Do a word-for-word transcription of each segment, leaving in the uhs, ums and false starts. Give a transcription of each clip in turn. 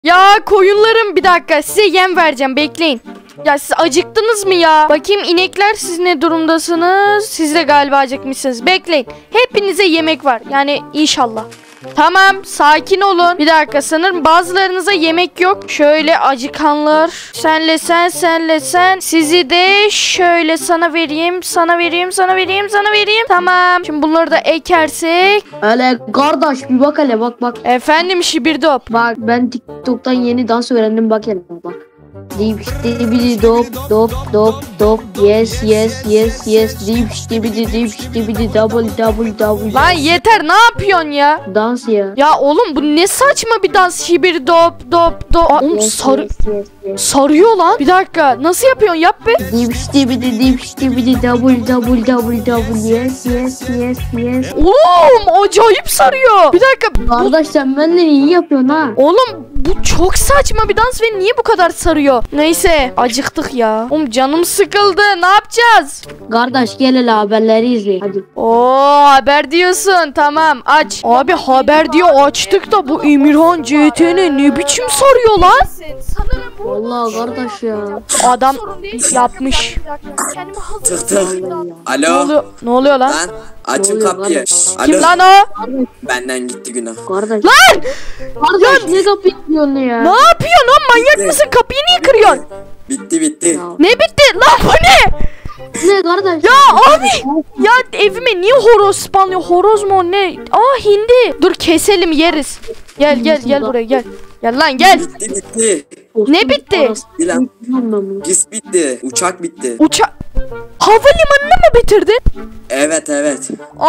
Ya koyunlarım, bir dakika size yem vereceğim, bekleyin. Ya siz acıktınız mı ya? Bakayım inekler, siz ne durumdasınız? Siz de galiba acıkmışsınız. Bekleyin. Hepinize yemek var. Yani inşallah. Tamam, sakin olun. Bir dakika, sanırım bazılarınıza yemek yok. Şöyle acıkanlar. Senle sen, senle sen. Sizi de şöyle sana vereyim, sana vereyim, sana vereyim, sana vereyim. Tamam. Şimdi bunları da ekersek. Hele kardeş bir bak hele, bak bak. Efendim Şibirdop. Bak ben TikTok'tan yeni dans öğrendim, bak hele bak. Dip dibidi dop dop dop dop yes yes yes yes dip dibidi dip dibidi double double double. Lan yeter, ne yapıyorsun ya? Dans ya. Ya oğlum bu ne saçma bir dans, Şibirdop dop dop. Aa, oğlum Yes, sarı yes, yes, yes. sarıyor lan. Bir dakika, nasıl yapıyorsun, yap be. Dip dibidi dip dibidi double double double double yes yes yes yes. Oğlum acayip sarıyor. Bir dakika. Bu, Kardeş sen benden iyi yapıyorsun ha. oğlum bu çok saçma bir dans ve niye bu kadar sarıyor? Neyse, acıktık ya. Oğlum canım sıkıldı. Ne yapacağız? Kardeş gel hele haberleri izle hadi. Oo, haber diyorsun. Tamam, aç. Abi haber diyor, açtık da bu Emirhan C T N ne biçim sarıyor lan? Sanırım bu Vallahi kardeş ya. Adam sorun değil. yapmış. Bir dakika, kendimi Tık tık. hazırlayayım. Ne Alo. oluyor? Ne oluyor lan? Lan açın Ne oluyor kapıyı. lan? Şşş, Kim alo. lan o? Benden gitti günah. Kardeş. Lan! Kardeş ne kapıyı yapıyorsun ya? Ne yapıyorsun lan? Manyak Bitti. mısın? Kapıyı niye kırıyorsun? Bitti bitti. Ya, Ne bitti? Lan bu ne? ne kardeş? Ya abi! Ya evime niye horoz spawnlıyor? Horoz mu o ne? Aa hindi. Dur keselim, yeriz. Gel gel gel buraya gel. Gel lan gel. Bitti bitti. Ne bitti? Bilen Bilmem. gis bitti. Uçak bitti. Uça... Havalimanını mı bitirdin? Evet evet.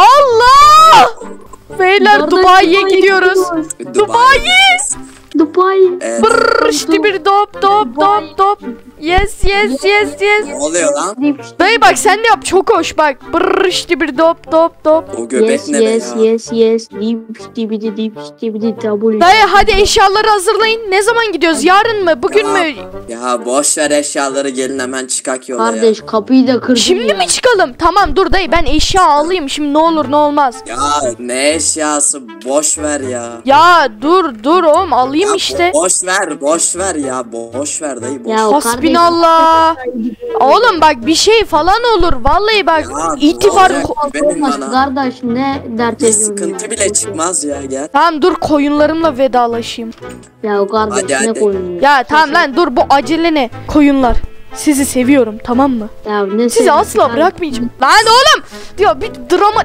Allah! Beyler Kardeş, Dubai'ye Dubai'ye gidiyoruz. gidiyoruz. Dubai! Dubai. Evet. Brrr, işte bir dop dop dop dop. Yes yes yes yes. Ne oluyor lan? Dayı bak sen de yap, çok hoş bak. Brrr, işte bir dop dop dop. O göbek Yes ne be yes ya? yes yes. Deep dibidi deep dibidi double. Dayı hadi eşyaları hazırlayın. Ne zaman gidiyoruz? Yarın mı? Bugün Ya, mü? Ya boş ver eşyaları, gelin hemen çıkak yola Kardeş kapıyı da kırdın Şimdi ya. mi çıkalım? Tamam dur dayı, ben eşya alayım. Şimdi ne olur ne olmaz. ya. Ya ne eşyası, boş ver ya. Ya dur dur oğlum, alayım Ya işte. Boş ver boş ver ya, boş ver dayı, boş. Ya o Hasbinallah. Oğlum bak bir şey falan olur. Vallahi bak Ya, itibar. ne olacak? Benim Olmaz bana. kardeş ne dert Bir ediyorsun sıkıntı ya. bile çıkmaz ya, gel. Tamam dur, koyunlarımla vedalaşayım. Ya o kardeş Hadi, ne hadi. koyun ya. Ya tamam lan dur, bu acele ne? Koyunlar. Sizi seviyorum, tamam mı? Ya ne Sizi sen- asla sen- bırakmayacağım. Lan oğlum! Diyor bir drama...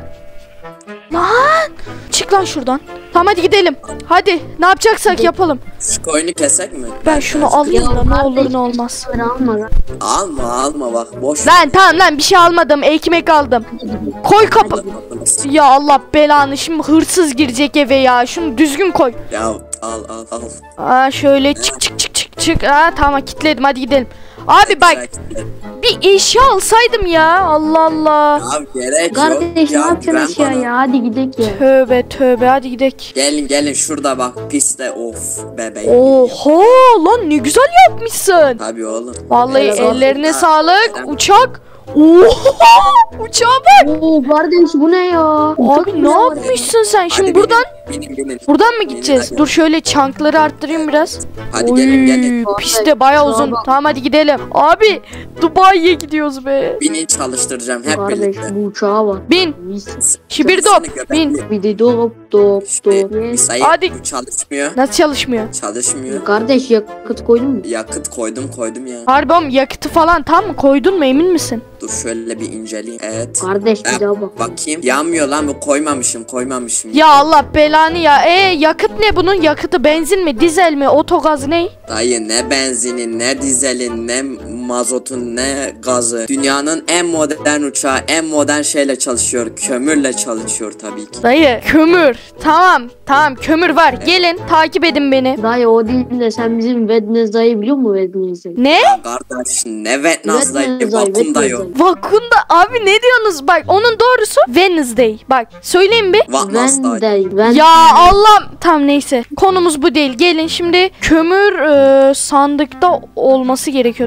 Lan! Çık lan şuradan. Tamam hadi gidelim. Hadi ne yapacaksak yapalım. Şu koyunu kesek mi? Ben şunu alayım Ya da ne olur kardeş, ne olmaz. Böyle alma lan. Alma alma bak, boş ver. Lan tamam lan, bir şey almadım. Ekmek aldım. Koy kapı. Ya Allah belanı, şimdi hırsız girecek eve ya. Şunu düzgün koy. Ya al al al. Aa şöyle çık çık çık çık çık. Aa tamam kilitledim, hadi gidelim. Abi bak bir eşya alsaydım ya. Allah Allah. Ya gerek Kardeş ne yok ya, yapacaksın güven aşağı bana. ya, hadi gidelim ya. Tövbe tövbe, hadi gidelim. Gelin gelin şurada bak, piste, of bebeğim. Oha lan, ne güzel yapmışsın. Tabii oğlum. Vallahi Helal olsun. ellerine Ha, sağlık. neden? Uçak. Oha! Uçağa bak. Oo kardeş bu ne ya? Abi ne yapmışsın sen? Şimdi Hadi buradan binin, binin, binin. buradan mı gideceğiz? hadi. Dur şöyle çankları arttırayım biraz. Hadi gelin gelin. Oy, pist de baya uzun. Tamam hadi gidelim. Abi Dubai'ye gidiyoruz be. Binin, çalıştıracağım hep Kardeş birlikte. bu uçağa bak. Bin. Mis. Şibirdop bin. Bir de dop dop İşte dop. bir Yes. sayı Hadi. bu çalışmıyor. Nasıl çalışmıyor? Çalışmıyor. Kardeş yakıt koydun mu? Yakıt koydum koydum ya. Harbi oğlum, yakıtı falan tam mı koydun mu, emin misin? Dur şöyle bir inceleyeyim. Evet. Kardeş bir Ha, daha bak. bakayım. Yanmıyor lan bu, koymamışım koymamışım. Ya Allah belanı ya. E yakıt ne bunun? Yakıtı benzin mi, dizel mi, otogaz ne? Dayı ne benzinin, ne dizelin, ne mazotun, ne gazı. Dünyanın en modern uçağı, en modern şeyle çalışıyor. Kömürle çalışıyor tabii ki. Dayı kömür. Tamam tamam, kömür var. Gelin takip edin beni. Dayı o değil de sen bizim Wednesday'ı dayı biliyor musun Wednesday? Ne? Kardeş ne Vetnaz dayı, Wednesday, vakum da yok. Wednesday. Vakunda abi, ne diyorsunuz? Bak onun doğrusu Wednesday. Bak söyleyeyim bir. Vatnaz dayı. Wednesday. Wednesday. Ya Allah, tam neyse, konumuz bu değil. Gelin şimdi kömür e, sandıkta olması gerekiyor. Bekleyin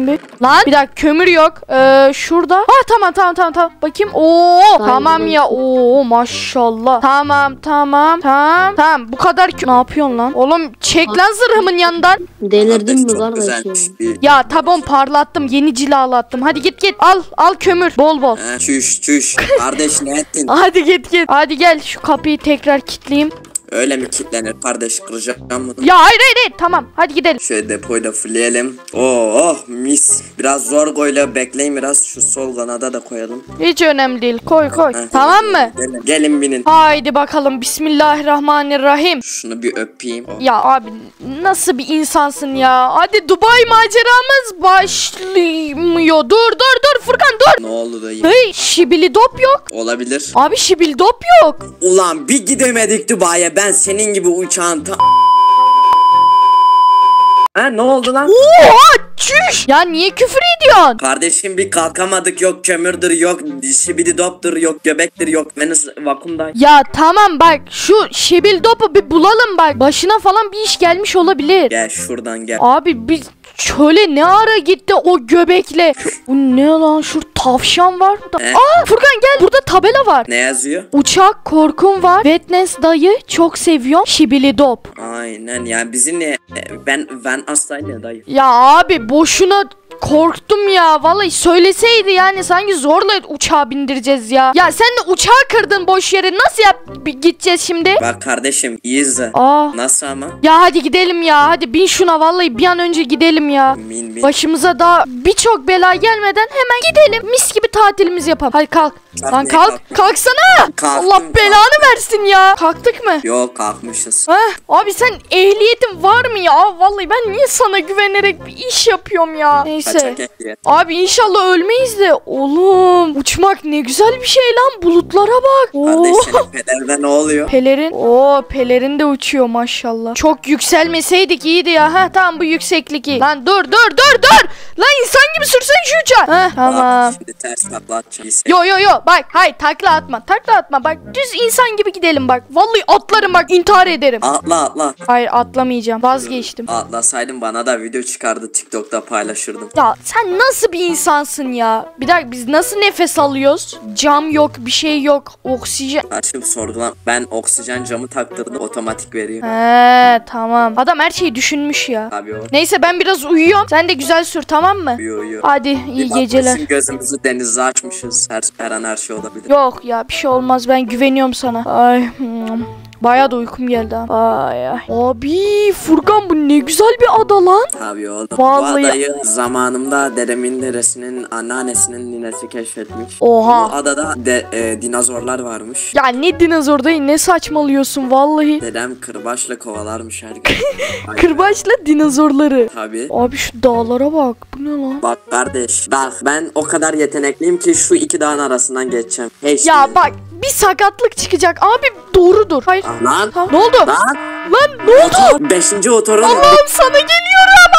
bakayım bir. Lan bir dakika kömür yok. Ee, şurada. Ha tamam tamam tamam tamam. Bakayım. Oo tamam ya. Oo maşallah. Tamam tamam. Tamam. Tamam bu kadar kö- Ne yapıyorsun lan? Oğlum çek lan zırhımın yanından. Delirdin mi Çok kardeş ya? güzelmiş bir- Ya tamam parlattım. Yeni cilalattım. Hadi git git. Al al kömür. Bol bol. He, çüş çüş. Kardeş ne ettin? Hadi git git. Hadi gel şu kapıyı tekrar kilitleyeyim. Öyle mi kilitlenir kardeş, kıracağım bunu. Ya hayır hayır hayır. Tamam hadi gidelim. Şöyle depoyu da fullleyelim. Oo oh, mis. Biraz zor koyla bekleyin, biraz şu sol kanada da koyalım. Hiç önemli değil. Koy koy. Heh. Tamam mı? Gelin, gelin binin. Haydi bakalım. Bismillahirrahmanirrahim. Şunu bir öpeyim. Oh. Ya abi nasıl bir insansın ya? Hadi Dubai maceramız başlıyor. Dur dur dur Furkan dur. Ne oldu dayı? Hey şibilidop yok. Olabilir. Abi şibilidop yok. Ulan bir gidemedik Dubai'ye. Ben senin gibi uçağın ta... Ha ne oldu lan? Oha çüş. Ya niye küfür ediyorsun? Kardeşim bir kalkamadık, yok kömürdür, yok şibididoptur, yok göbektir, yok venüs vakumda. Ya tamam bak şu şibildopu bir bulalım bak. Başına falan bir iş gelmiş olabilir. Gel şuradan gel. Abi biz çöle ne ara gitti o göbekle? Bu ne lan, şu tavşan var da. Eh. Aa Furkan gel, burada tabela var. Ne yazıyor? Uçak korkum var. Wetness dayı çok seviyorum. Şibilidop. Aynen yani bizi ne... Ben ben aslayla dayı. Ya abi boşuna korktum ya. Vallahi söyleseydi yani, sanki zorla uçağa bindireceğiz ya. Ya sen de uçağı kırdın boş yere. Nasıl yap gideceğiz şimdi? Bak kardeşim iyi izle. Aa. Nasıl ama? Ya hadi gidelim ya. Hadi bin şuna, vallahi bir an önce gidelim ya. Min min. Başımıza daha birçok bela gelmeden hemen gidelim. Mis gibi tatilimizi yapalım. Hadi kalk. Kalk, Lan ne kalk. kalktın? Kalksana. Kalktım, Allah belanı kalktım. versin ya. Kalktık mı? Yok kalkmışız. Heh, abi sen ehliyetin var mı ya? Vallahi ben niye sana güvenerek bir iş yapıyorum ya? Neyse. Kaçak ehliyet. Abi inşallah ölmeyiz de. Oğlum uçmak ne güzel bir şey lan. Bulutlara bak. Oo. Kardeş senin pederinde ne oluyor? Pelerin. Oo pelerin de uçuyor maşallah. Çok yükselmeseydik iyiydi ya. Ha tamam, bu yükseklik iyi. Lan dur dur dur dur. Lan insan gibi sürsen şu uçağı. Ha tamam. Bak, şimdi ters takla atacağım. Yo yo yo bak, hayır takla atma. Takla atma bak, düz insan gibi gidelim bak. Vallahi atlarım bak, intihar ederim. Atla atla. Hayır atlamayacağım, vazgeçtim. Atlasaydın bana da video çıkardı, TikTok'ta paylaşırdım. Ya sen nasıl bir insansın ya? Bir dakika, biz nasıl nefes alıyoruz? Cam yok, bir şey yok, oksijen. Karşım sorgulan. Ben oksijen camı taktırdım, otomatik veriyor. He tamam. Adam her şeyi düşünmüş ya. Abi o. Neyse ben biraz uyuyorum. Sen de güzel sür, tamam mı? Yo yo. Hadi iyi Bir geceler. bakmışsın gözümüzü denize açmışız. Her, her an her şey olabilir. Yok ya, bir şey olmaz, ben güveniyorum sana. Ay hmm. Bayağı da uykum geldi ha. Ay ay. Abi Furkan, bu ne güzel bir ada lan. Tabii oğlum. Vallahi- Bu adayı zamanımda dedemin neresinin anneannesinin ninesi keşfetmiş. Oha. Bu adada de, e, dinozorlar varmış. Ya ne dinozor dayı, ne saçmalıyorsun vallahi. Dedem kırbaçla kovalarmış her gün. Aynen. Kırbaçla dinozorları. Tabii. Abi şu dağlara bak. Bu ne lan? Bak kardeş, bak ben o kadar yetenekliyim ki şu iki dağın arasından geçeceğim. Hey Ya şimdi. bak, bir sakatlık çıkacak. Abi doğrudur. Hayır. Ah, Lan. Tamam. Ne oldu? Lan. Lan ne oldu? Beşinci otorun. Allah'ım sana geliyorum.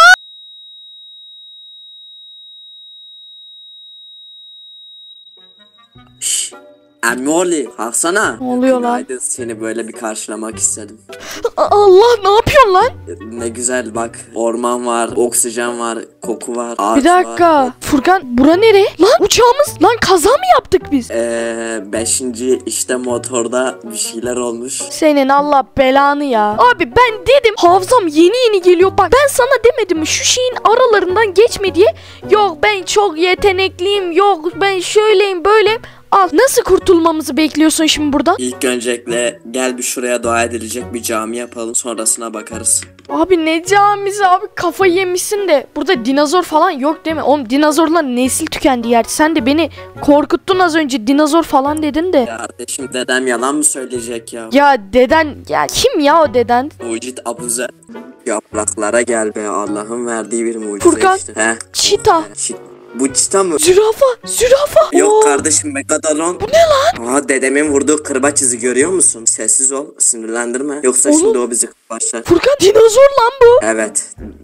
Şşş. Emmi kalksana. Ne oluyor lan? Günaydın, seni böyle bir karşılamak istedim. A- Allah, ne yapıyorsun lan? Ne güzel bak, orman var, oksijen var, koku var, ağaç Bir dakika. var. Furkan, bura nere? Lan uçağımız. Lan kaza mı yaptık biz? Eee beşinci işte motorda bir şeyler olmuş. Senin Allah belanı ya. Abi ben dedim, hafızam yeni yeni geliyor. Bak ben sana demedim mi şu şeyin aralarından geçme diye. Yok ben çok yetenekliyim. Yok ben şöyleyim böyleyim. Al, nasıl kurtulmamızı bekliyorsun şimdi buradan? İlk öncelikle gel bir şuraya dua edilecek bir cami yapalım, sonrasına bakarız. Abi ne camisi abi, kafayı yemişsin de. Burada dinozor falan yok değil mi? Oğlum dinozorların nesil tükendi yer. Sen de beni korkuttun az önce, dinozor falan dedin de. Kardeşim dedem yalan mı söyleyecek ya? Ya deden, ya kim ya o deden? Mucit Abuzer. Yapraklara gel be, Allah'ın verdiği bir mucize Furkan. işte. He? Çita, Çit. Bu çita mı? zürafa, zürafa. Yok Oo. kardeşim, megadolon. Bu ne lan? Aa, dedemin vurduğu kırbaç izi görüyor musun? Sessiz ol, sinirlendirme. Yoksa Oğlum. şimdi o bizi kırbaçlar. Furkan dinozor lan bu. Evet.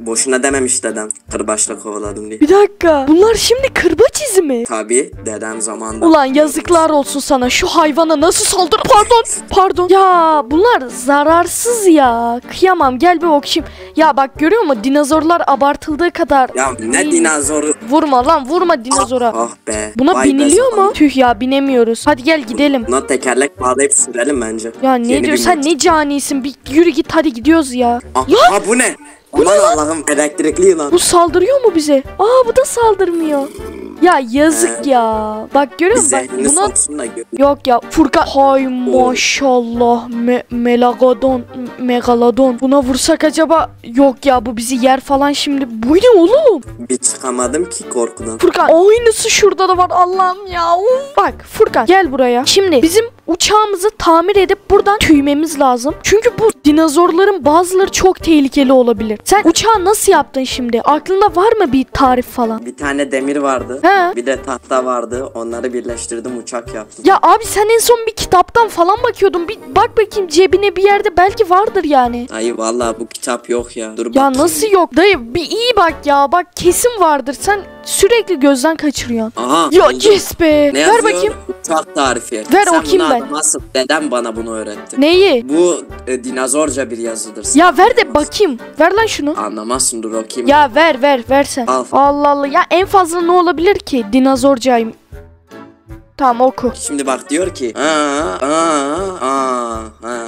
boşuna dememiş dedem. Kırbaçla kovaladım diye. Bir dakika. Bunlar şimdi kırbaç izi mi? Tabi dedem zamanında. Ulan yazıklar olsun sana. Şu hayvana nasıl saldır? Pardon. Pardon. Ya bunlar zararsız ya. Kıyamam. Gel bir okşayım. Ya bak görüyor musun? Dinozorlar abartıldığı kadar. Ya ne Değil. dinozoru. Vurma lan vurma dinozora. Ah be. Buna Vay be biniliyor zaman. mu? Tüh ya binemiyoruz. Hadi gel gidelim. Buna tekerlek bağlayıp sürelim bence. Ya ne Yeni diyorsun bir sen mod. ne canisin? Bir yürü git hadi gidiyoruz ya. Ah, Ya! ah, bu ne? Bu ne Aman lan? Allah'ım elektrikli lan. Bu saldırıyor mu bize? Aa bu da saldırmıyor. Ya yazık He. ya. Bak görüyor musun? Bak, Zehrini buna... soksun da gör. Yok ya Furkan. Hay maşallah. Me Melagadon. Megalodon. Buna vursak acaba? Yok ya bu bizi yer falan şimdi. Bu ne oğlum? Bir çıkamadım ki korkudan. Furkan aynısı şurada da var Allah'ım ya. Uf. Bak Furkan gel buraya. Şimdi bizim uçağımızı tamir edip buradan tüymemiz lazım. Çünkü bu dinozorların bazıları çok tehlikeli olabilir. Sen uçağı nasıl yaptın şimdi? Aklında var mı bir tarif falan? Bir tane demir vardı. He. Bir de tahta vardı. Onları birleştirdim uçak yaptım. Ya abi sen en son bir kitaptan falan bakıyordun. Bir bak bakayım cebine bir yerde belki vardır yani. Dayı vallahi bu kitap yok ya. Dur Ya bakayım. nasıl yok dayı? Bir iyi bak ya. Bak kesin vardır. Sen sürekli gözden kaçırıyorsun. Aha. Ya buldum. yes be. Ne Ver yazıyor? bakayım. Uçak tarifi. Ver, Sen okuyayım bunu ben. anlamazsın. Dedem bana bunu öğretti. Neyi? Bu e, dinozorca bir yazıdır. Sen Ya ver de anlamazsın. bakayım. Ver lan şunu. Anlamazsın dur okuyayım. Ya ver ver versen. Al. Allah Allah. Ya en fazla ne olabilir ki? Dinozorcayım. Tamam oku. Şimdi bak diyor ki. Aa, aa, aa, aa,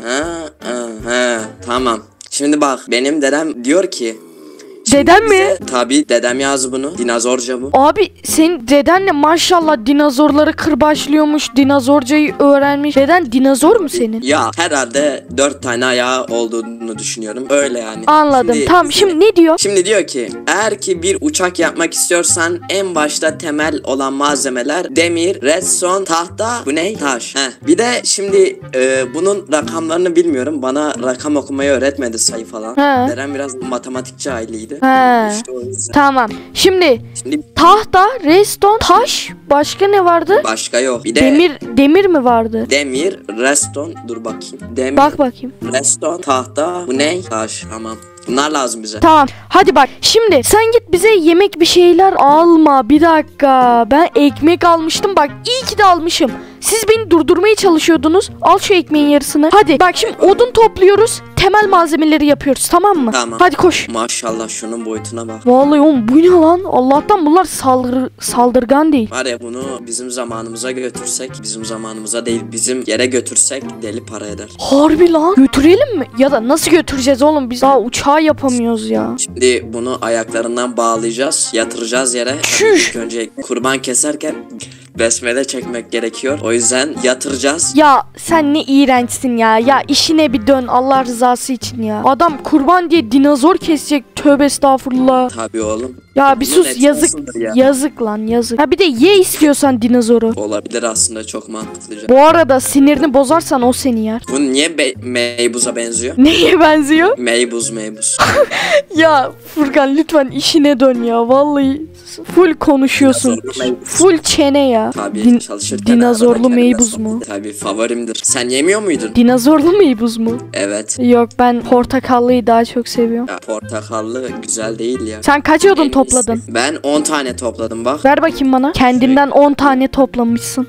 aa, aa. Tamam. Şimdi bak benim dedem diyor ki. şimdi Dedem mi? bize- Tabii dedem yazdı bunu. Dinozorca bu. Abi senin dedenle maşallah dinozorları kırbaçlıyormuş. Dinozorcayı öğrenmiş. Deden dinozor mu senin? Ya herhalde dört tane ayağı olduğunu düşünüyorum. Öyle yani. Anladım. Şimdi- Tamam şimdi ne diyor? Şimdi diyor ki eğer ki bir uçak yapmak istiyorsan en başta temel olan malzemeler demir, redstone, tahta, bu ne? Taş. Heh. Bir de şimdi e, bunun rakamlarını bilmiyorum. Bana rakam okumayı öğretmedi sayı falan. He. Deren biraz matematikçi aileydi. He. İşte o yüzden. Tamam. Şimdi Şimdi tahta, redstone, taş. Başka ne vardı? başka yok. Bir de Demir demir mi vardı? demir, redstone, dur bakayım. Demir, Bak bakayım. redstone, tahta, bu ne? Taş. Tamam. Bunlar lazım bize. Tamam. Hadi bak. Şimdi sen git bize yemek bir şeyler alma. Bir dakika. Ben ekmek almıştım. Bak iyi ki de almışım. Siz beni durdurmaya çalışıyordunuz. Al şu ekmeğin yarısını. Hadi. Bak şimdi odun topluyoruz. Temel malzemeleri yapıyoruz. Tamam mı? Tamam. Hadi koş. Maşallah şunun boyutuna bak. Vallahi oğlum bu ne lan? Allah'tan bunlar saldır saldırgan değil. Var ya bunu bizim zamanımıza götürsek, bizim zamanımıza değil bizim yere götürsek deli para eder. Harbi lan. Götürelim mi? Ya da nasıl götüreceğiz oğlum? Biz daha uçağı yapamıyoruz ya. Şimdi bunu ayaklarından bağlayacağız, yatıracağız yere. Şuş. İlk önce kurban keserken besmele çekmek gerekiyor. O yüzden yatıracağız. Ya sen ne iğrençsin ya. Ya işine bir dön Allah rızası için ya. Adam kurban diye dinozor kesecek. Tövbe estağfurullah. Tabii oğlum. Ya bir Bunun sus eti yazık. nasıldır ya? Yazık lan yazık. Ha bir de ye istiyorsan dinozoru. Olabilir aslında çok mantıklıca. Bu arada sinirini bozarsan o seni yer. Bu niye be- meybuz'a benziyor? Neye benziyor? Meybuz meybuz. Ya Furkan lütfen işine dön ya. Vallahi full konuşuyorsun. Dinozorlu meybuz. Full çene ya. Tabii Din- çalışırken dinozorlu arada kendime meybuz mu? sohbet- Tabii favorimdir. Sen yemiyor muydun? Dinozorlu meybuz mu? Evet. Yok ben portakallıyı daha çok seviyorum. Ya portakallı güzel değil ya. Sen kaç odun En topladın? iyisi. Ben on tane topladım bak. Ver bakayım bana. Kendinden on tane toplamışsın.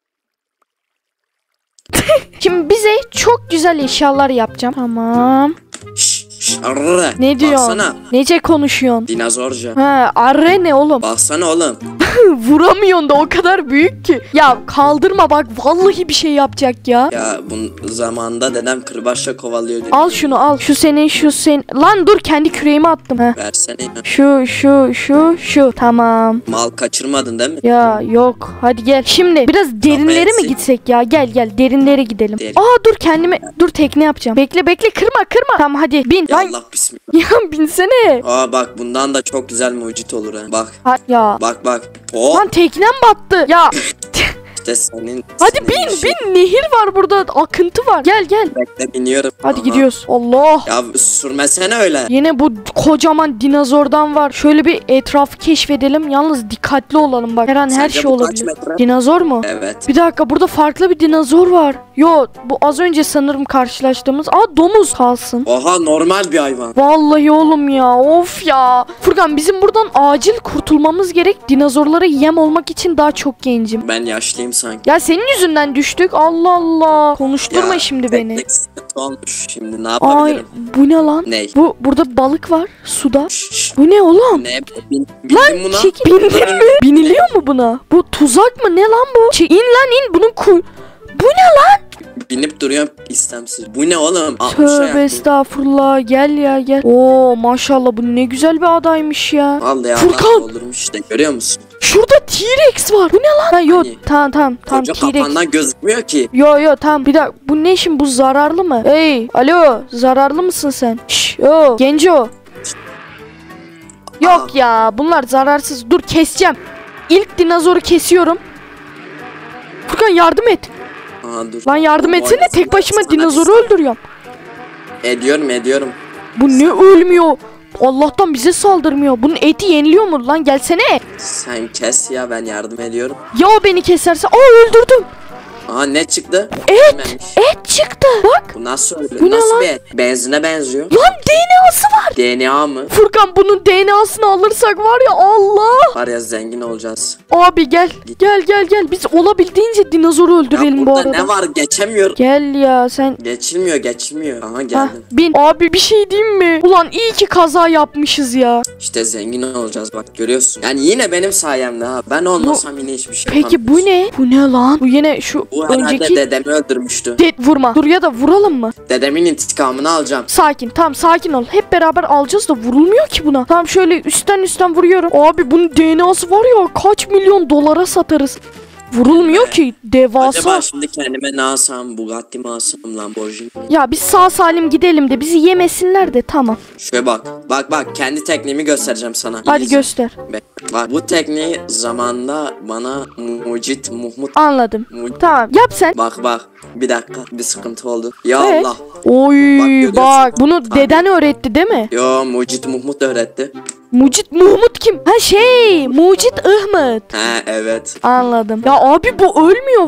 Şimdi bize çok güzel eşyalar yapacağım. Tamam. Şşş şş, arrrr. Ne diyorsun? Baksana. Nece konuşuyorsun? Dinozorca. Ha, arre ne oğlum? Baksana oğlum. Vuramıyorsun da o kadar büyük ki. Ya kaldırma bak vallahi bir şey yapacak ya. Ya bu zamanda dedem kırbaçla kovalıyordu. Al şunu al. Şu senin şu senin. Lan dur kendi küreğimi attım. Heh. Versene ya. Şu şu şu şu. Tamam. Mal kaçırmadın değil mi? Ya yok. Hadi gel. Şimdi biraz derinlere mi etsin. gitsek ya? Gel gel derinlere gidelim. Derin. Aa dur kendime. Dur tekne yapacağım. Bekle bekle kırma kırma. Tamam hadi bin. Ya Lan Allah bismillah. ya binsene. Aa bak bundan da çok güzel mucit olur ha. Bak. Ha, ya. Bak bak. Oh. Lan teknem battı. Ya. İşte senin. Hadi senin bin işin. bin, nehir var burada, akıntı var. Gel gel. Bekle biniyorum. Hadi Aha. gidiyoruz. Allah. Ya sürmesene öyle. Yine bu kocaman dinozordan var. Şöyle bir etrafı keşfedelim. Yalnız dikkatli olalım bak. Her an her Sence şey bu kaç olabilir. metre? Dinozor mu? Evet. Bir dakika, burada farklı bir dinozor var. Yo, bu az önce sanırım karşılaştığımız. Aa, domuz kalsın. Oha, normal bir hayvan. Vallahi oğlum ya, of ya. Furkan, bizim buradan acil kurtulmamız gerek. Dinozorlara yem olmak için daha çok gencim. Ben yaşlıyım sanki. Ya senin yüzünden düştük. Allah Allah. Konuşturma Ya, şimdi beni. teknik sıkıntı olmuş. Şimdi ne Ay, yapabilirim? bu ne lan? Ne? Bu burada balık var suda. Şşş, şşş. Bu ne oğlum? Ne? Bin, bindin Lan buna. çek, bindin mi? Biniliyor mu buna? Bu tuzak mı? Ne lan bu? Çek, in lan in. Bunun kuy... Bu ne lan? Binip duruyorum istemsiz. Bu ne oğlum? altmışa Tövbe yakın. estağfurullah. Gel ya gel. Oo maşallah, bu ne güzel bir adaymış ya. Vallahi Furkan! Allah doldurmuş işte, görüyor musun? Şurada T-Rex var. Bu ne lan? Ha, yok Hani? tamam tamam tamam, Koca T-Rex. kafandan gözükmüyor ki. Yo yo tamam, bir dakika. Bu ne şimdi, bu zararlı mı? Hey alo, zararlı mısın sen? Şş yo genco. Yok ya, bunlar zararsız. Dur, keseceğim. İlk dinozoru kesiyorum. Furkan yardım et. Aha, dur. Lan yardım Bu etsene, arada tek başıma sana bir dinozoru şey- öldürüyorum. Ediyorum ediyorum. Bu ne ölmüyor? Allah'tan bize saldırmıyor. Bunun eti yeniliyor mu lan? Gelsene. Sen kes ya, ben yardım ediyorum. Ya o beni keserse? Aa, öldürdüm. Aha, ne çıktı? Et. Ölmemiş. Et çıktı. Bak. Bu nasıl öyle? Bu ne nasıl lan? bir et? Benzine benziyor. Lan D N A'sı var. D N A mı? Furkan, bunun D N A'sını alırsak var ya, Allah. Var ya, zengin olacağız. Abi gel. Gel gel gel. Biz olabildiğince dinozoru öldürelim Ya bu burada arada. ne var? Geçemiyorum. Gel ya sen. Geçilmiyor geçilmiyor. Aha, Hah, geldim. bin. Abi bir şey diyeyim mi? Ulan iyi ki kaza yapmışız ya. İşte zengin olacağız, bak görüyorsun. Yani yine benim sayemde ha. Ben olmasam yine hiçbir şey Peki bu ne? Bu ne lan? Bu yine şu Bu herhalde önceki... dedemi öldürmüştü. De vurma. Dur, ya da vuralım mı? Dedemin intikamını alacağım. Sakin, tamam sakin ol. Hep beraber alacağız da vurulmuyor ki buna. Tamam, şöyle üstten üstten vuruyorum. Abi bunun D N A'sı var ya, kaç milyon dolara satarız. Vurulmuyor ki, devasa. Acaba şimdi kendime ne alsam? Bugatti mi alsam? Lamborghini mi? Ya biz sağ salim gidelim de bizi yemesinler de tamam. Şöyle bak. Bak bak, kendi tekniğimi göstereceğim sana. Hadi İzle. göster. Bak, bak bu tekniği zamanında bana Mucit Muhmut Anladım. Mu- Tamam yap sen. Bak bak, bir dakika, bir sıkıntı oldu. Ya Evet. Allah. Oy Bak, görüyorsun. bak, bunu deden öğretti değil mi? Yo, Mucit Muhmut öğretti. Mucit Muhmut kim? Ha şey, Mucit Ahmet. He evet. Anladım. Ya abi bu ölmüyor.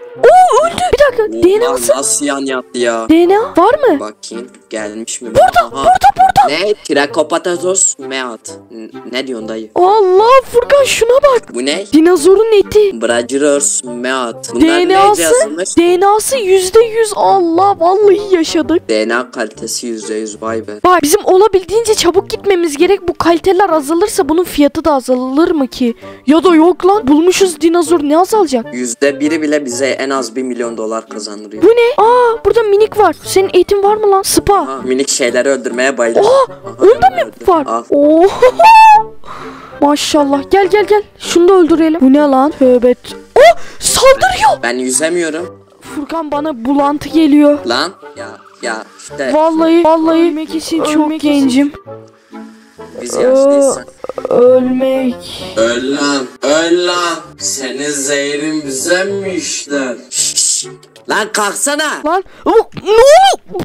Oo öldü. Bir dakika, D N Oha, A'sı. nasıl yan yattı ya? D N A var mı? Bakayım, gelmiş mi? Burada burada burada. Ne? Trakopatatos meat. N- Ne diyorsun dayı? Allah, Furkan şuna bak. Bu ne? Dinozorun eti. Brachyros meat. Bunlar D N neyce A'sı yazılmış? D N A'sı yüzde yüz. Allah, vallahi yaşadık. D N A kalitesi yüzde yüz, vay be. Bak, bizim olabildiğince çabuk gitmemiz gerek. Bu kaliteler azalırsa bunun fiyatı da azalır mı ki? Ya da yok lan, bulmuşuz dinozor, ne azalacak? Yüzde biri bile bize en az bir milyon dolar kazandırıyor. Bu ne? Aa, burada minik var. Senin eğitim var mı lan? Spa. Ha, minik şeyleri öldürmeye bayılır. Aa, onda mı öldür. var? Al. Oo. Maşallah. Gel gel gel. Şunu da öldürelim. Bu ne lan? Tövbe. Oh, saldırıyor. Ben yüzemiyorum. Furkan, bana bulantı geliyor. Lan ya ya işte Vallahi vallahi ölmek için çok gencim. biz yaşlıysak. Ölmek. Öl lan, öl lan. Senin zehrin bize mi işler? Şşş. Lan kalksana. Lan oh, ne oldu?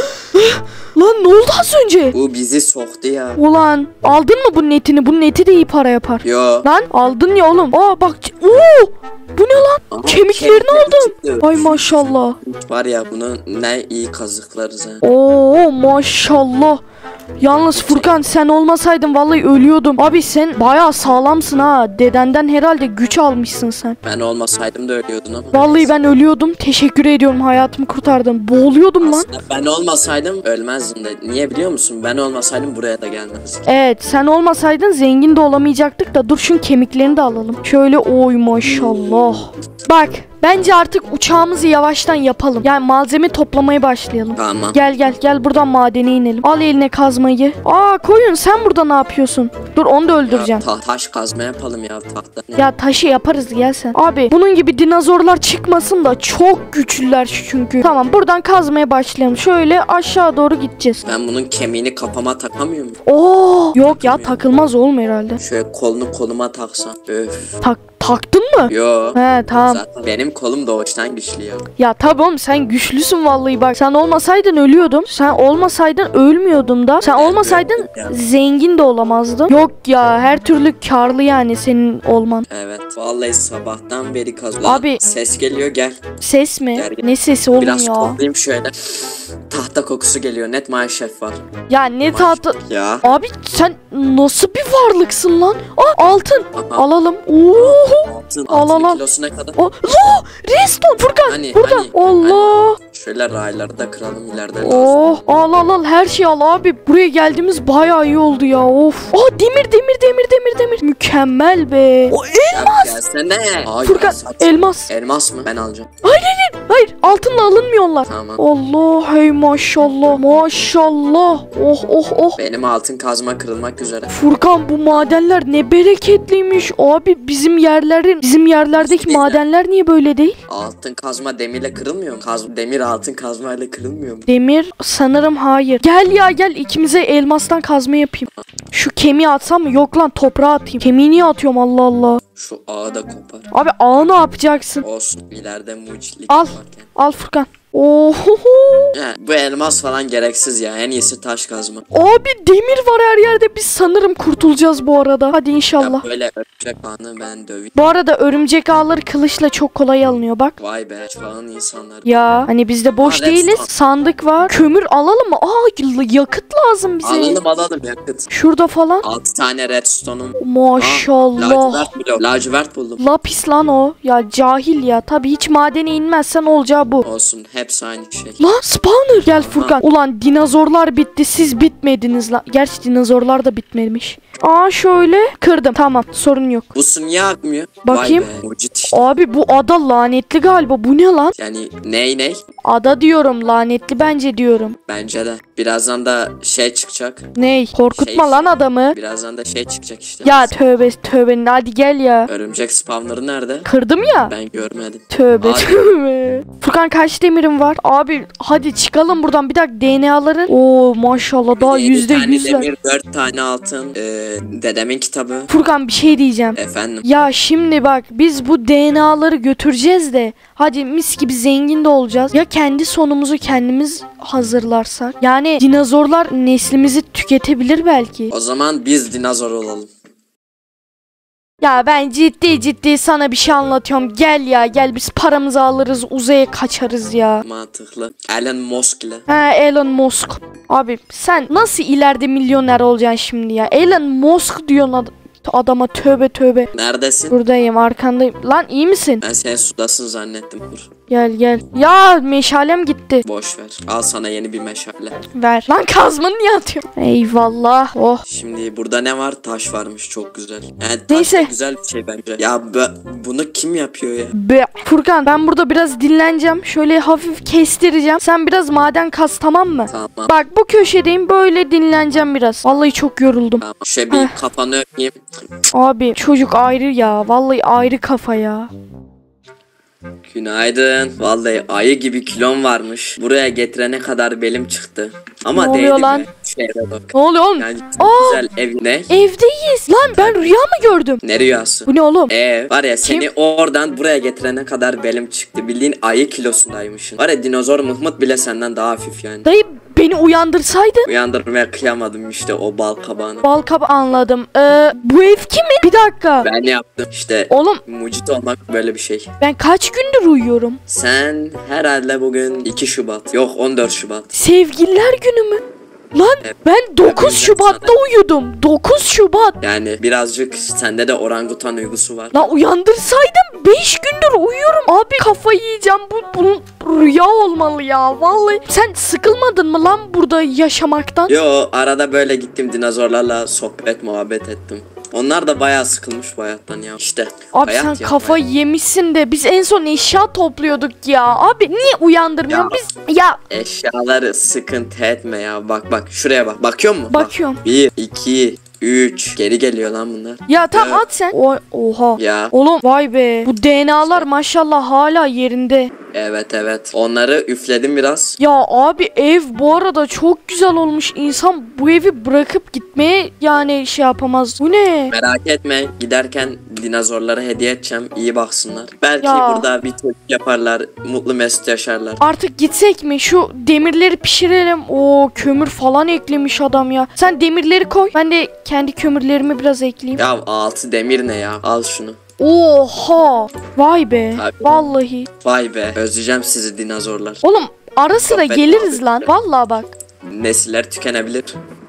Lan ne oldu az önce? Bu bizi soktu ya. Ulan aldın mı bunun etini? Bunun eti de iyi para yapar. Yo. Lan aldın ya oğlum. Aa bak. Oo, bu ne lan? Aha, Kemiklerini kemikleri aldın. çıktı. Ay maşallah. Var ya, bunun ne iyi kazıklarız ha. Oo maşallah. Yalnız Furkan, sen olmasaydın vallahi ölüyordum. Abi sen bayağı sağlamsın ha. Dedenden herhalde güç almışsın sen. Ben olmasaydım da ölüyordun ama. Vallahi ben ölüyordum. Teşekkür ediyorum, hayatımı kurtardın. Boğuluyordum lan. Aslında ben olmasaydım ölmezdim de. Niye biliyor musun? Ben olmasaydım buraya da gelmezdik. Evet, sen olmasaydın zengin de olamayacaktık da. Dur, şunun kemiklerini de alalım. Şöyle, oy maşallah. Bak, bence artık uçağımızı yavaştan yapalım. Yani malzeme toplamaya başlayalım. Tamam. Gel gel gel, buradan madene inelim. Al eline kazmayı. Aa koyun, sen burada ne yapıyorsun? Dur, onu da öldüreceğim. Ya, ta- taş kazma yapalım ya, tahta ne? Ya taşı yaparız, gel sen. Abi bunun gibi dinozorlar çıkmasın da, çok güçlüler çünkü. Tamam, buradan kazmaya başlayalım. Şöyle aşağı doğru gideceğiz. Ben bunun kemiğini kafama takamıyor muyum? Oo, yok ya, takılmaz oğlum herhalde. Şöyle kolunu koluma taksam. Öf. Tak Taktın mı? Yo. He tamam. Zaten benim kolum doğuştan güçlü ya. Ya tabii oğlum sen güçlüsün vallahi bak. Sen olmasaydın ölüyordum. Sen olmasaydın ölmüyordum da. Sen olmasaydın Ya. zengin de olamazdım. Yok ya her türlü karlı yani senin olman. Evet. Vallahi sabahtan beri kazıyorum. Abi- Ses geliyor gel. Ses mi? Gel, gel. Ne sesi oğlum Biraz ya? koklayayım şöyle. Tahta kokusu geliyor. Net Masterchef var. Ya ne tatlı. Ya. Abi sen nasıl bir varlıksın lan? Aa altın. Aha. Alalım. Oo. Altın, Al, altın al, al. kilosuna kadar. O, Lo! Reston Furkan Hani, burada. hani, Allah. Şöyle rayları da kıralım ileride lazım. Oh, al al al her şeyi al abi. Buraya geldiğimiz bayağı iyi oldu ya. Of. Aa demir demir demir demir demir. Mükemmel be. O Elmas. Ya gelsene. Aa, Furkan ya, sat. elmas. Elmas mı? Ben alacağım. Hayır altınla alınmıyorlar. Tamam. Allah hey maşallah maşallah. Oh oh oh. Benim altın kazma kırılmak üzere. Furkan bu madenler ne bereketliymiş. Abi bizim yerlerin bizim yerlerdeki Neyse. madenler niye böyle değil? Altın kazma demirle kırılmıyor mu? Kaz demir altın kazmayla kırılmıyor mu? Demir sanırım hayır. Gel ya gel ikimize elmastan kazma yapayım. Şu kemiği atsam mı? Yok lan toprağa atayım. Kemiği niye atıyorum Allah Allah. Şu ağı da kopar. Abi ağı ne yapacaksın? Olsun. İleride mucitlik Al. varken. Al Furkan. Oho. He, bu elmas falan gereksiz ya. En iyisi taş kazma. Abi demir var her yerde. Biz sanırım kurtulacağız bu arada. Hadi inşallah. Ya böyle örümcek ağını ben döveyim. Bu arada örümcek ağları kılıçla çok kolay alınıyor bak. Vay be. Çağın insanları. Ya hani biz de boş Aa, değiliz. redstone. Sandık var. Kömür alalım mı? Aa y- yakıt lazım bize. Alalım alalım yakıt. Şurada falan. altı tane redstone'um. Maşallah. Lacivert buldum. Lacivert buldum. Lapis lan o. Ya cahil ya. Tabii hiç madene inmezsen olacağı bu. Olsun. Hepsi aynı şey. Lan spawner. Gel Furkan. Ulan dinozorlar bitti. Siz bitmediniz lan. Gerçi dinozorlar da bitmemiş. Aa şöyle. Kırdım. Tamam. Sorun yok. Bu su niye akmıyor? Bakayım. Vay be. Mucit işte. Abi bu ada lanetli galiba. Bu ne lan? Yani ney ney? Ada diyorum. Lanetli bence diyorum. Bence de. Birazdan da şey çıkacak. Ney? Korkutma Şey- lan adamı. Birazdan da şey çıkacak işte. Ya tövbe tövbe. Hadi gel ya. Örümcek spawner'ı nerede? Kırdım ya. Ben görmedim. Tövbe Abi. tövbe. Furkan kaç demirim var? Abi hadi çıkalım buradan. Bir dakika D N A'ların. Oo maşallah daha Yedi yüzde tane yüzler. demir, dört tane altın. Ee, dedemin kitabı. Furkan bir şey diyeceğim. Efendim. Ya şimdi bak biz bu D N A'ları götüreceğiz de hadi mis gibi zengin de olacağız. Ya kendi sonumuzu kendimiz hazırlarsak. Yani dinozorlar neslimizi tüketebilir belki. O zaman biz dinozor olalım. Ya ben ciddi ciddi sana bir şey anlatıyorum. Gel ya gel biz paramızı alırız uzaya kaçarız ya. Mantıklı. Elon Musk ile. Ha Elon Musk. Abi sen nasıl ileride milyoner olacaksın şimdi ya? Elon Musk diyorsun ad- adama tövbe tövbe. Neredesin? Buradayım arkandayım. Lan iyi misin? Ben seni sudasın zannettim. Dur. Gel gel. Ya meşalem gitti. Boş ver. Al sana yeni bir meşale. Ver. Lan kazmanı niye atıyorsun? Eyvallah. Oh. Şimdi burada ne var? Taş varmış. Çok güzel. Yani taş Neyse. da güzel bir şey bence. Ya bu- bunu kim yapıyor ya? Be Furkan ben burada biraz dinleneceğim. Şöyle hafif kestireceğim. Sen biraz maden kaz tamam mı? Tamam. Bak bu köşedeyim böyle dinleneceğim biraz. Vallahi çok yoruldum. Tamam. Şöyle bir kafanı öpeyim. Abi çocuk ayrı ya. Vallahi ayrı kafa ya. Günaydın. Vallahi ayı gibi kilon varmış. Buraya getirene kadar belim çıktı. Ama Ne değdi oluyor be. lan? Şeye bak. Ne oluyor oğlum? Yani çok Aa! güzel ev. Ne? Evdeyiz. Lan ben rüya mı gördüm? Ne rüyası? Bu ne oğlum? Ev var ya seni oradan buraya getirene kadar belim çıktı. Bildiğin ayı kilosundaymışsın. Var ya dinozor Mıhmıt bile senden daha hafif yani. Dayı beni uyandırsaydın. Uyandırmaya kıyamadım işte o bal kabağını. Balkap anladım. Ee, bu ev kimin? Bir dakika. Ben yaptım işte. Oğlum Mucit olmak böyle bir şey. ben kaç gündür uyuyorum? Sen herhalde bugün iki Şubat. Yok on dört Şubat. Sevgililer günü mü? Lan Evet. ben dokuz Şubat'ta uyudum. dokuz Şubat. Yani birazcık sende de orangutan uygusu var. Lan uyandırsaydım beş gündür uyuyorum. Abi kafayı yiyeceğim. Bu bunun rüya olmalı ya. Vallahi sen sıkılmadın mı lan burada yaşamaktan? Yo arada böyle gittim dinozorlarla sohbet muhabbet ettim. Onlar da bayağı sıkılmış bu hayattan ya. İşte Abi hayat sen ya, kafayı yemişsin de biz en son eşya topluyorduk ya. Abi niye uyandırmıyorsun Ya. biz? Ya eşyaları sıkıntı etme ya. Bak bak şuraya bak. Bakıyor musun? bakıyorum. Bak. Bir, iki, üç. Geri geliyor lan bunlar. Ya tamam Evet. at sen. O, oha. Ya Oğlum vay be. Bu D N A'lar maşallah hala yerinde. Evet evet. Onları üfledim biraz. Ya abi ev bu arada çok güzel olmuş. İnsan bu evi bırakıp gitmeye yani şey yapamaz. Bu ne? Merak etme. Giderken dinozorlara hediye edeceğim. İyi baksınlar. Belki Ya. burada bir çocuk yaparlar. Mutlu mesut yaşarlar. Artık gitsek mi? Şu demirleri pişirelim. Oo kömür falan eklemiş adam ya. Sen demirleri koy. Ben de kendi kömürlerimi biraz ekleyeyim. Ya altı demir ne ya? Al şunu. Oha. Vay be. Abi. Vallahi. Vay be. Özleyeceğim sizi dinozorlar. Oğlum ara sıra Sohbet geliriz muhabbet. lan. Vallahi bak. Nesiller tükenebilir.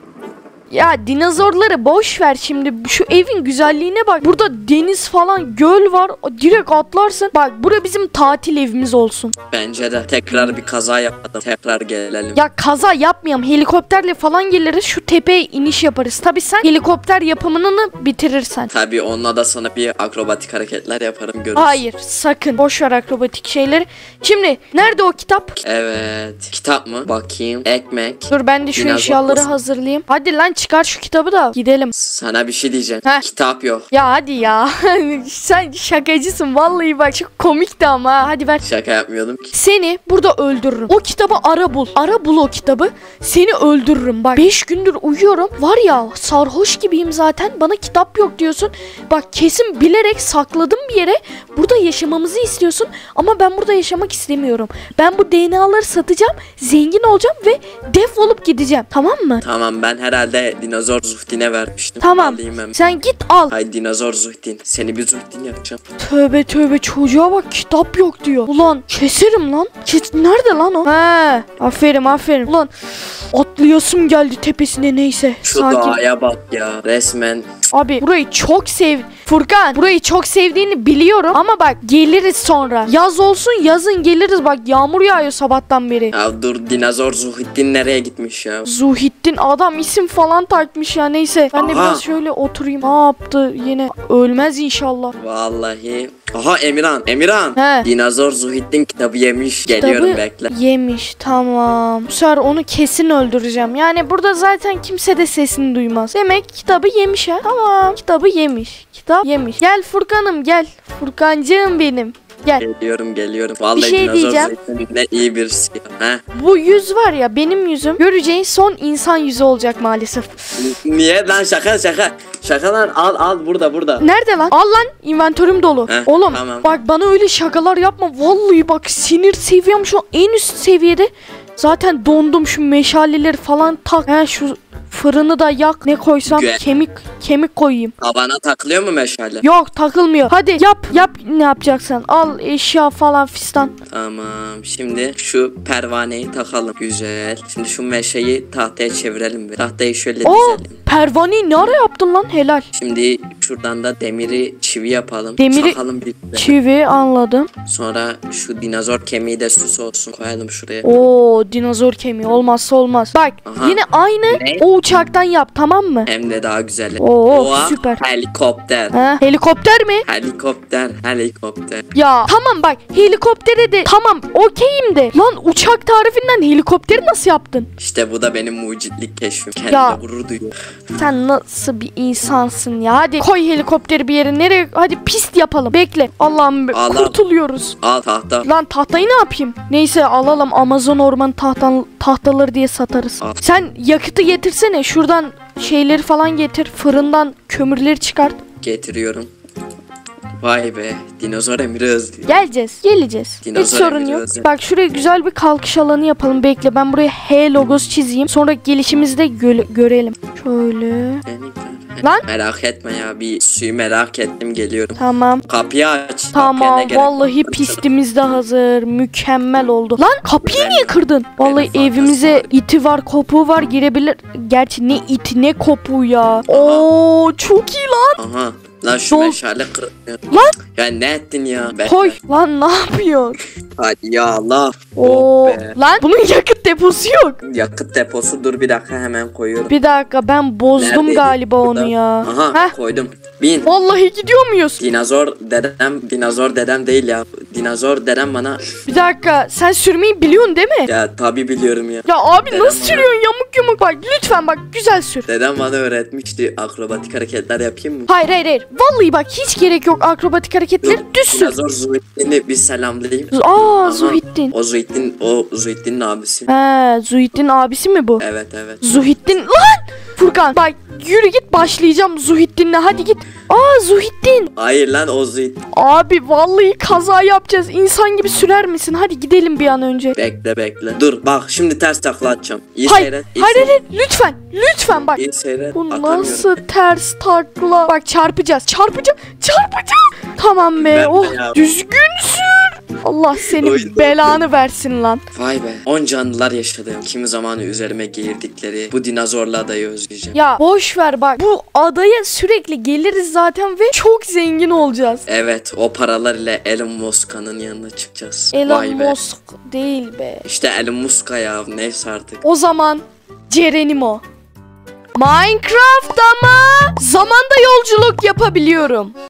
Ya dinozorları boş ver şimdi. Şu evin güzelliğine bak. Burada deniz falan, göl var. Direkt atlarsın. Bak bura bizim tatil evimiz olsun. Bence de. Tekrar bir kaza yapmadım. Tekrar gelelim. Ya kaza yapmayalım. Helikopterle falan geliriz. Şu tepeye iniş yaparız. Tabii sen helikopter yapımını bitirirsen. Tabii onunla da sana bir akrobatik hareketler yaparım, görürsün. Hayır sakın. Boş ver akrobatik şeyleri. Şimdi nerede o kitap? Evet. Kitap mı? Bakayım. Ekmek. Dur ben de şu Dinozor eşyaları postu. hazırlayayım. Hadi lan çıkar şu kitabı da gidelim. Sana bir şey diyeceğim. Heh. Kitap yok. Ya hadi ya. Sen şakacısın vallahi bak. Çok komikti ama. ha. Hadi ver. Şaka yapmıyordum ki. Seni burada öldürürüm. O kitabı ara bul. Ara bul o kitabı. Seni öldürürüm. Bak beş gündür uyuyorum. Var ya sarhoş gibiyim zaten. Bana kitap yok diyorsun. Bak kesin bilerek sakladım bir yere. Burada yaşamamızı istiyorsun. Ama ben burada yaşamak istemiyorum. Ben bu D N A'ları satacağım. Zengin olacağım ve defolup gideceğim. Tamam mı? Tamam, ben herhalde dinozor Zuhdin'e vermiştim. Tamam. Alayım hemen. Sen git al. Hay dinozor Zuhdin. Seni bir Zuhdin yapacağım. Tövbe tövbe çocuğa bak kitap yok diyor. Ulan keserim lan. Kes nerede lan o? He. Aferin aferin. Ulan atlayasım geldi tepesine neyse. Şu Sakin. doğaya bak ya. Resmen. Abi burayı çok sev. Furkan burayı çok sevdiğini biliyorum ama bak geliriz sonra. Yaz olsun yazın geliriz bak yağmur yağıyor sabahtan beri. Ya dur, dinozor Zuhdin nereye gitmiş ya? Zuhittin adam isim falan takmış ya neyse. Ben de Aha. biraz şöyle oturayım. Ne yaptı yine? Ölmez inşallah. Vallahi. Aha Emirhan. Emirhan. He. Dinozor Zuhdin kitabı yemiş. Geliyorum, Kitabı bekle. yemiş tamam. Bu sefer onu kesin öldüreceğim. Yani burada zaten kimse de sesini duymaz. Demek kitabı yemiş ha. Tamam kitabı yemiş. Kitap yemiş. Gel Furkan'ım gel. Furkancığım benim. Gel. Geliyorum geliyorum. Vallahi şey dinozor diyeceğim. Zuhdin ne iyi birisi ya. He. Bu yüz var ya benim yüzüm. Göreceğin son insan yüzü olacak maalesef. Niye lan, şaka şaka. Şaka lan, al al burada burada. Nerede lan? Al lan inventörüm dolu. Heh, Oğlum tamam. bak bana öyle şakalar yapma. Vallahi bak sinir seviyem şu an en üst seviyede. Zaten dondum şu meşaleleri falan tak. He şu fırını da yak. Ne koysam Gö- kemik kemik koyayım. Tabana takılıyor mu meşale? Yok takılmıyor. Hadi yap yap ne yapacaksan. Al eşya falan fistan. Tamam, şimdi şu pervaneyi takalım. Güzel. Şimdi şu meşeyi tahtaya çevirelim. Bir. Tahtayı şöyle Oo dizelim. pervaneyi ne ara yaptın lan helal. Şimdi şuradan da demiri çivi yapalım. Demiri- Çakalım bir de. Çivi anladım. Sonra şu dinozor kemiği de süs olsun. Koyalım şuraya. Oo dinozor kemiği olmazsa olmaz. Bak Aha. yine aynı Ne? o uçaktan yap tamam mı? Hem de daha güzeli. Oo, Oha, süper. Helikopter. Ha, helikopter mi? Helikopter. Helikopter. Ya tamam bak helikoptere de tamam okeyim de. Lan uçak tarifinden helikopteri nasıl yaptın? İşte bu da benim mucitlik keşfim. Kendimle Ya. gurur duyuyorum. Sen nasıl bir insansın ya? Hadi koy helikopteri bir yere. Nereye? Hadi pist yapalım. Bekle. Allah'ım be, Allah. kurtuluyoruz. Al tahta. Lan tahtayı ne yapayım? Neyse alalım Amazon orman tahtan, tahtaları diye satarız. Al. Sen yakıtı getirsene. Şuradan şeyleri falan getir. Fırından kömürleri çıkart. Getiriyorum. Vay be. Dinozor Emir'i özlüyor. Geleceğiz. Geleceğiz. Dinozor Hiç sorun emiri yok. özel. Bak şuraya güzel bir kalkış alanı yapalım. Bekle ben buraya H logosu çizeyim. Sonra gelişimizi de gö- görelim. Şöyle. Lan. Merak etme ya. Bir suyu merak ettim, geliyorum. Tamam. Kapıyı aç. Kapıya Tamam ne gerek vallahi var? pistimiz de hazır. Mükemmel oldu. Lan kapıyı niye kırdın? Vallahi Benim evimize fantezim iti var, kopuğu var girebilir. Gerçi ne iti ne kopuğu ya. Oo çok iyi lan. Aha. Lan şu Dol- meşale kırılıyor. Lan. Ya ne ettin ya? Bekle. Koy. Lan ne yapıyorsun? Hadi ya Allah. Oo Oh be. lan bunun yakıt deposu yok. Yakıt deposu, dur bir dakika hemen koyuyorum. Bir dakika ben bozdum Neredeydi? galiba Burada. onu ya. Aha Heh. koydum. Bin. Vallahi gidiyor muyuz? Dinozor dedem, dinozor dedem değil ya. dinozor dedem bana. Bir dakika, sen sürmeyi biliyorsun değil mi? Ya tabi biliyorum ya. Ya abi Dedem nasıl bana- sürüyorsun yamuk yumuk? Bak lütfen bak, güzel sür. Dedem bana öğretmişti, akrobatik hareketler yapayım mı? Hayır hayır hayır. Vallahi bak hiç gerek yok akrobatik hareketleri, düz sür. Dinozor Zuhittin'i bir selamlayayım. Aa Aha. Zuhittin. O Zuhittin, o Zuhittin'in abisi. He, Zuhittin abisi mi bu? Evet evet. Zuhittin lan! Furkan bak yürü git, başlayacağım Zuhittin'le, hadi git. Aa Zuhittin. Hayır lan o Zuhittin. Abi vallahi kaza yapacağız. İnsan gibi sürer misin? Hadi gidelim bir an önce. Bekle bekle. Dur bak şimdi ters takla atacağım. İyi Hayır, seyret. iyi hayır, seyret. hayır, lütfen, lütfen bak. İyi seyret. Bu Atamıyorum. nasıl ters takla? Bak çarpacağız, çarpacağım, çarpacağım. Tamam be, Ben de oh ya. düzgün sür. Allah senin Oyunda- belanı versin lan. Vay be. Onca anılar yaşadım. Kimi zamanı üzerime geğirdikleri bu dinozorlu adayı özleyeceğim. Ya boş ver bak. Bu adaya sürekli geliriz zaten ve çok zengin olacağız. Evet, o paralar ile Elon Musk'ın yanına çıkacağız. Elon Vay be. Musk değil be. İşte Elon Musk ya, neyse artık. O zaman Cerenimo. Minecraft'ta mı zamanda yolculuk yapabiliyorum.